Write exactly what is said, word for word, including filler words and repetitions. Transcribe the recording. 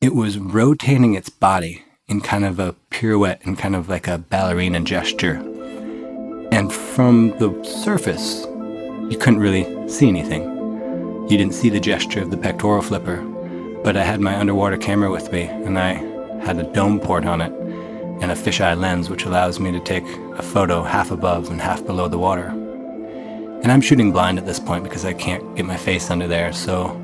it was rotating its body in kind of a pirouette and kind of like a ballerina gesture. And from the surface, you couldn't really see anything. You didn't see the gesture of the pectoral flipper, but I had my underwater camera with me, and I had a dome port on it and a fisheye lens, which allows me to take a photo half above and half below the water. And I'm shooting blind at this point because I can't get my face under there, so